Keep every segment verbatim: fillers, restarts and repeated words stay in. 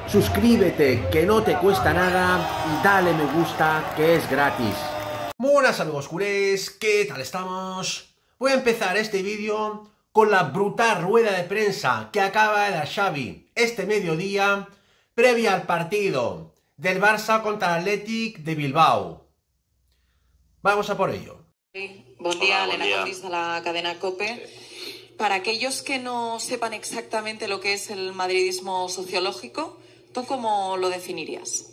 suscríbete que no te cuesta nada y dale me gusta que es gratis. Buenas amigos culés, ¿qué tal estamos? Voy a empezar este vídeo con la brutal rueda de prensa que acaba de dar Xavi este mediodía previa al partido del Barça contra el Athletic de Bilbao. Vamos a por ello. Sí, buen día, Hola, Elena Condis de la cadena COPE. Sí. Para aquellos que no sepan exactamente lo que es el madridismo sociológico, ¿tú cómo lo definirías?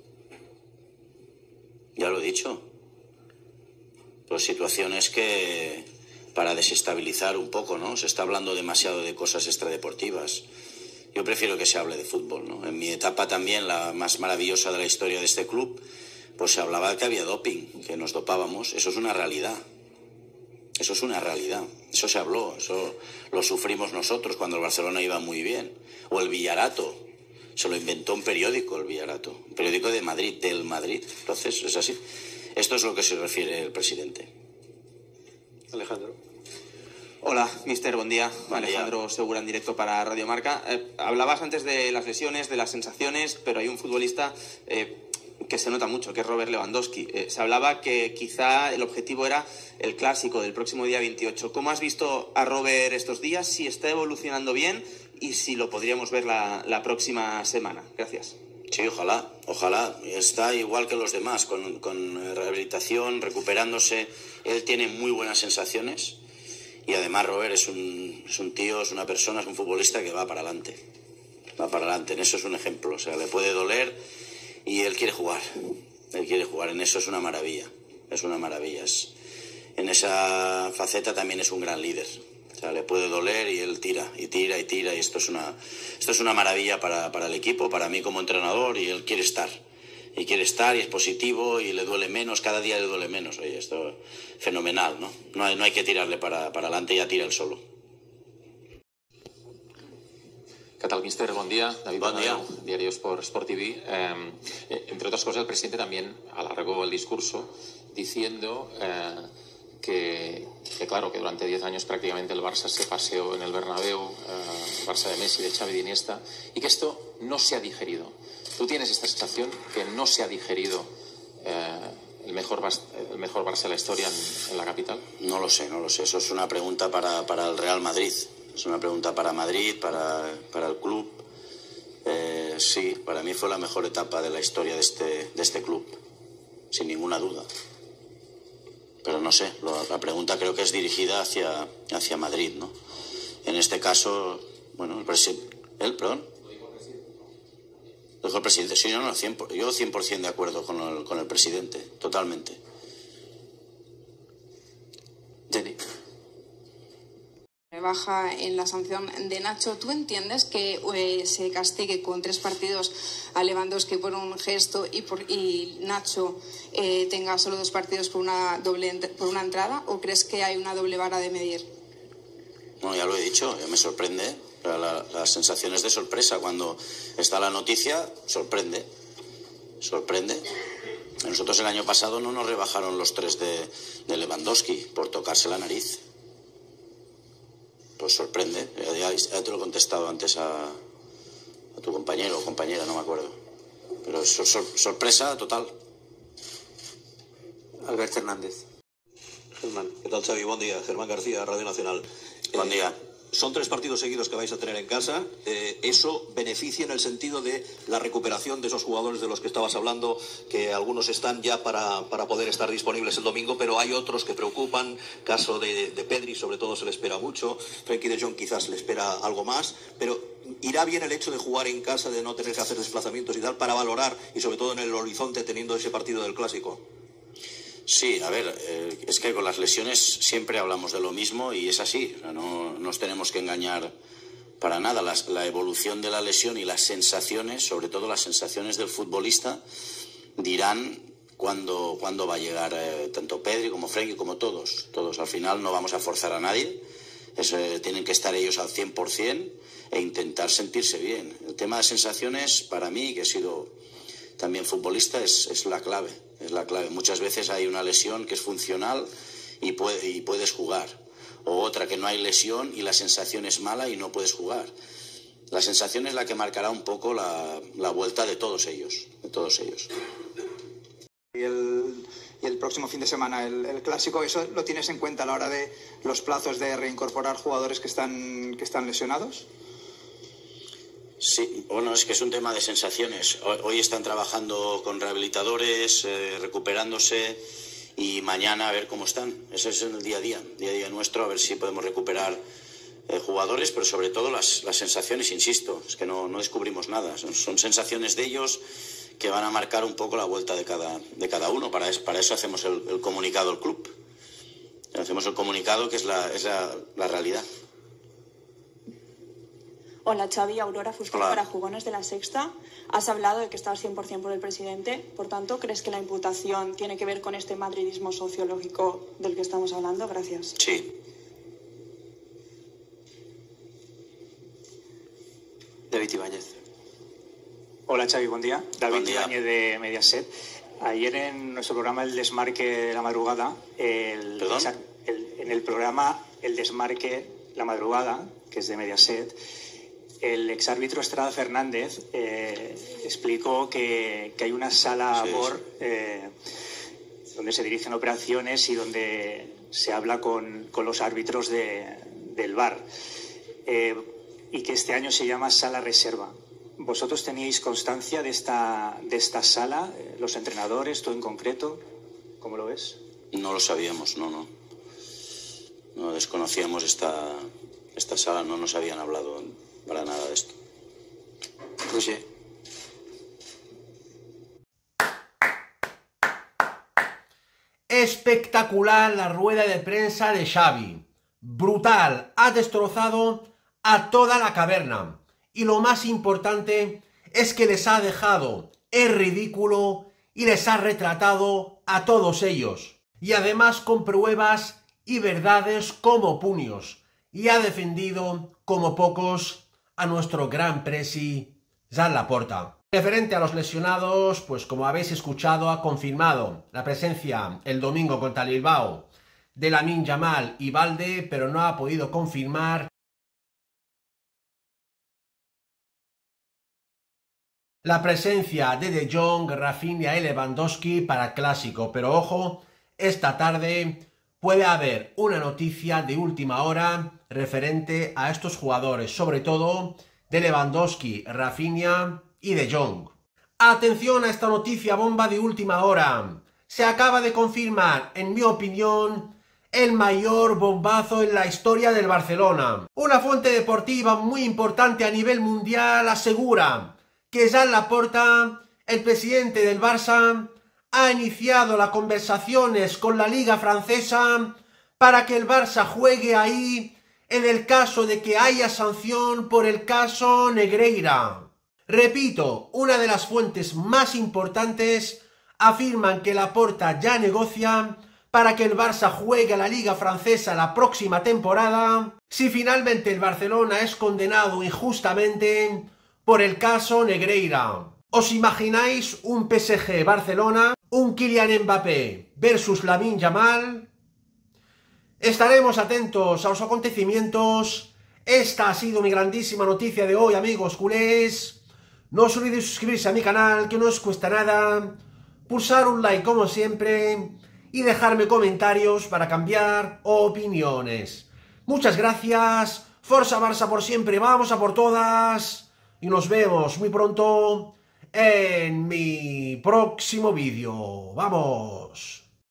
Ya lo he dicho. Pues situaciones que para desestabilizar un poco, ¿no? Se está hablando demasiado de cosas extradeportivas. Yo prefiero que se hable de fútbol, ¿no? En mi etapa también, la más maravillosa de la historia de este club, pues se hablaba de que había doping, que nos dopábamos. Eso es una realidad. Eso es una realidad. Eso se habló, eso lo sufrimos nosotros cuando el Barcelona iba muy bien. O el Villarato. Se lo inventó un periódico, el Villarato. Un periódico de Madrid, del Madrid. Entonces, es así. Esto es lo que se refiere el presidente. Alejandro. Hola, mister, buen día. Buen Alejandro día. Segura en directo para Radio Marca. Eh, hablabas antes de las lesiones, de las sensaciones, pero hay un futbolista eh, que se nota mucho, que es Robert Lewandowski. Eh, se hablaba que quizá el objetivo era el clásico del próximo día veintiocho. ¿Cómo has visto a Robert estos días? Si está evolucionando bien y si lo podríamos ver la, la próxima semana. Gracias. Sí, ojalá, ojalá. Está igual que los demás, con, con rehabilitación, recuperándose. Él tiene muy buenas sensaciones y además Robert es un, es un tío, es una persona, es un futbolista que va para adelante. Va para adelante, en eso es un ejemplo. O sea, le puede doler y él quiere jugar. Él quiere jugar, en eso es una maravilla. Es una maravilla. Es, en esa faceta también es un gran líder. O sea, le puede doler y él tira, y tira, y tira, y esto es una, esto es una maravilla para, para el equipo, para mí como entrenador, y él quiere estar. Y quiere estar, y es positivo, y le duele menos, cada día le duele menos. Oye, esto es fenomenal, ¿no? No hay, no hay que tirarle para, para adelante, ya tira él solo. ¿Qué tal, mister? Buen día. David Buen día. Diario Sport, Sport T V. Eh, entre otras cosas, el presidente también alargó el discurso diciendo eh, que, que, claro, que durante diez años prácticamente el Barça se paseó en el Bernabéu, eh, el Barça de Messi, de Xavi, de Iniesta, y que esto no se ha digerido. ¿Tú tienes esta sensación que no se ha digerido eh, el, mejor, el mejor Barça de la historia en, en la capital? No lo sé, no lo sé. Eso es una pregunta para, para el Real Madrid. Es una pregunta para Madrid, para, para el club. Eh, sí, para mí fue la mejor etapa de la historia de este, de este club, sin ninguna duda. Pero no sé, lo, la pregunta creo que es dirigida hacia, hacia Madrid, ¿no? En este caso, bueno, el presidente... ¿Él, perdón? Lo dijo el presidente. Sí, no, no, cien por, yo cien por ciento de acuerdo con el, con el presidente, totalmente. Jenny. Baja en la sanción de Nacho. ¿Tú entiendes que eh, se castigue con tres partidos a Lewandowski por un gesto y, por, y Nacho eh, tenga solo dos partidos por una doble por una entrada? ¿O crees que hay una doble vara de medir? No, ya lo he dicho, ya me sorprende. La, las sensaciones de sorpresa cuando está la noticia, sorprende. Sorprende. Nosotros el año pasado no nos rebajaron los tres de, de Lewandowski por tocarse la nariz. Pues sorprende, ya, ya te lo he contestado antes a, a tu compañero o compañera, no me acuerdo. Pero es sor, sor, sorpresa total. Albert Hernández. Germán. ¿Qué tal, Xavi? Buen día. Germán García, Radio Nacional. Buen día. Eh, son tres partidos seguidos que vais a tener en casa. Eh, ¿Eso beneficia en el sentido de la recuperación de esos jugadores de los que estabas hablando, que algunos están ya para, para poder estar disponibles el domingo, pero hay otros que preocupan? Caso de, de Pedri, sobre todo, se le espera mucho. Frenkie de Jong quizás le espera algo más. Pero ¿irá bien el hecho de jugar en casa, de no tener que hacer desplazamientos y tal, para valorar, y sobre todo en el horizonte, teniendo ese partido del Clásico? Sí, a ver, eh, es que con las lesiones siempre hablamos de lo mismo y es así. O sea, no, no nos tenemos que engañar para nada. Las, la evolución de la lesión y las sensaciones, sobre todo las sensaciones del futbolista, dirán cuándo, cuándo va a llegar eh, tanto Pedri como Frenkie como todos. Todos. Al final no vamos a forzar a nadie. Eso, eh, tienen que estar ellos al cien por ciento e intentar sentirse bien. El tema de sensaciones, para mí, que he sido también futbolista, es, es la clave. Es la clave. Muchas veces hay una lesión que es funcional y, puede, y puedes jugar. O otra que no hay lesión y la sensación es mala y no puedes jugar. la sensación es la que marcará un poco la, la vuelta de todos ellos, de todos ellos. Y el, y el próximo fin de semana el, el clásico, ¿eso lo tienes en cuenta a la hora de los plazos de reincorporar jugadores que están, que están lesionados? Sí, bueno, es que es un tema de sensaciones. Hoy, hoy están trabajando con rehabilitadores, eh, recuperándose, y mañana a ver cómo están. Ese es el día a día, día a día nuestro, a ver si podemos recuperar eh, jugadores, pero sobre todo las, las sensaciones, insisto, es que no, no descubrimos nada. Son, son sensaciones de ellos que van a marcar un poco la vuelta de cada, de cada uno. Para, es, para eso hacemos el, el comunicado al club. Hacemos el comunicado, que es la, es la, la realidad. Hola Xavi, Aurora Fuster para Jugones de La Sexta. Has hablado de que estás cien por cien por el presidente, por tanto, ¿crees que la imputación tiene que ver con este madridismo sociológico del que estamos hablando? Gracias. Sí. David Ibáñez. Hola Xavi, buen día. David Buen día. Ibáñez de Mediaset. Ayer en nuestro programa El Desmarque de la Madrugada, el, ¿Perdón? el, en el programa El Desmarque la Madrugada, que es de Mediaset, el exárbitro Estrada Fernández eh, explicó que, que hay una sala Sí, B O R sí. eh, donde se dirigen operaciones y donde se habla con, con los árbitros de, del V A R, eh, y que este año se llama Sala Reserva. ¿Vosotros teníais constancia de esta, de esta sala, eh, los entrenadores, tú en concreto? ¿Cómo lo ves? No lo sabíamos, no, no. No desconocíamos esta, esta sala, no nos habían hablado para nada de esto. Roger. Espectacular la rueda de prensa de Xavi. Brutal, ha destrozado a toda la caverna. Y lo más importante es que les ha dejado en ridículo y les ha retratado a todos ellos. Y además con pruebas y verdades como puños. Y ha defendido como pocos a nuestro gran presi Joan Laporta. Referente a los lesionados, pues como habéis escuchado, ha confirmado la presencia el domingo contra el Bilbao de Lamine Yamal y Balde, pero no ha podido confirmar la presencia de De Jong, Rafinha y Lewandowski para el Clásico. Pero ojo, esta tarde puede haber una noticia de última hora referente a estos jugadores, sobre todo de Lewandowski, Rafinha y De Jong. Atención a esta noticia bomba de última hora. Se acaba de confirmar, en mi opinión, el mayor bombazo en la historia del Barcelona. Una fuente deportiva muy importante a nivel mundial asegura que Joan Laporta, el presidente del Barça, ha iniciado las conversaciones con la Liga Francesa para que el Barça juegue ahí en el caso de que haya sanción por el caso Negreira. Repito, una de las fuentes más importantes afirman que Laporta ya negocia para que el Barça juegue a la Liga Francesa la próxima temporada si finalmente el Barcelona es condenado injustamente por el caso Negreira. ¿Os imagináis un P S G Barcelona, un Kylian Mbappé versus Lamine Yamal? Estaremos atentos a los acontecimientos. Esta ha sido mi grandísima noticia de hoy, amigos culés. No os olvidéis suscribirse a mi canal, que no os cuesta nada, pulsar un like como siempre y dejarme comentarios para cambiar opiniones. Muchas gracias, Forza Barça por siempre, vamos a por todas y nos vemos muy pronto en mi próximo vídeo. ¡Vamos!